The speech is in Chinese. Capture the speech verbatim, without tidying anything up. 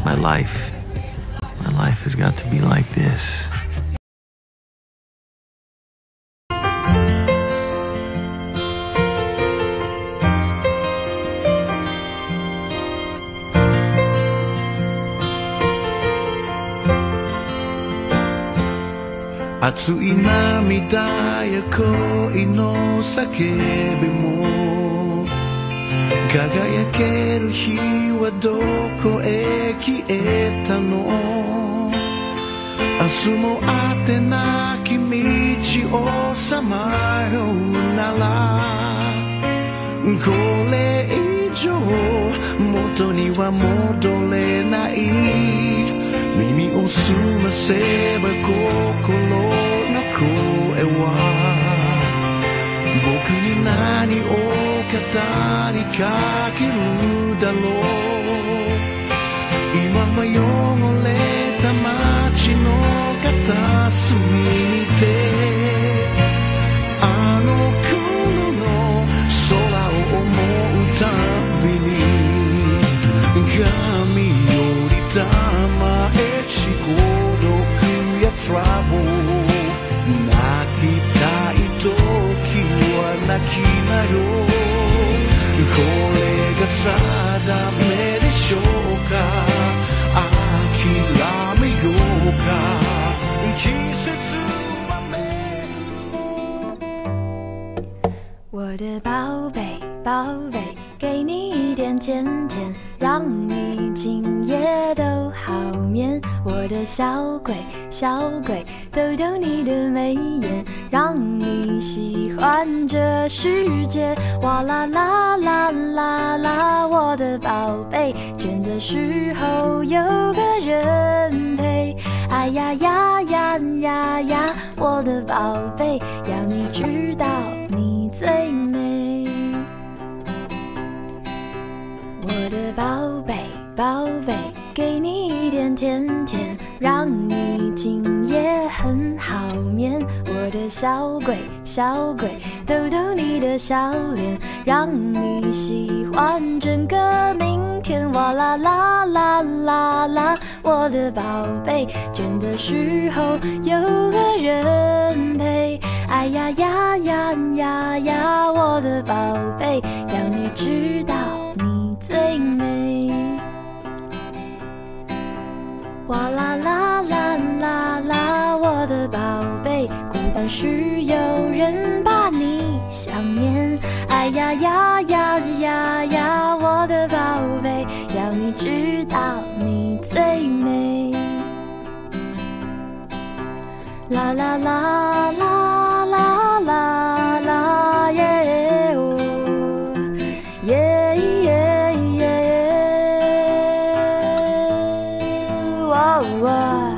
My life, my life has got to be like this. Atsu inamida ya koi no sakebe mo Kagayakeru hi wa doko e kieta no Asumo ate na kimichi o samayo nala Kore ijo moto ni wa modole nai Mimi o sumaseba kokoro no koe wa Boku ni nani o kata ni kakeru daro Ima mayongole tamachi no kata sumite Ano kono no sora o omou tabi ni Kami yoritama Shigodoku ya trouble Nakitai toki wa nakinayo Kore ga sadame deshou ka Akirameyo ka Kisetsu wa meguru 我的宝贝宝贝给你一点甜甜让你今夜都好眠我的小鬼小鬼逗逗你的眉眼让你喜欢这世界哇啦啦啦啦啦我的宝贝倦的时候有个人陪哎呀呀呀呀呀我的宝贝要你知道你最美我的宝贝宝贝给你一点甜甜让你今夜很好眠我的小鬼小鬼逗逗你的笑脸让你喜欢整个明天哇啦啦啦啦啦我的宝贝倦的时候有个人陪哎呀呀呀呀呀我的宝贝要你知道你最美哇啦啦啦啦啦我的宝贝孤单时有人把你想念哎呀呀呀呀呀我的宝贝要你知道你最美啦啦啦啦啦啦啦耶哦耶耶耶哇哇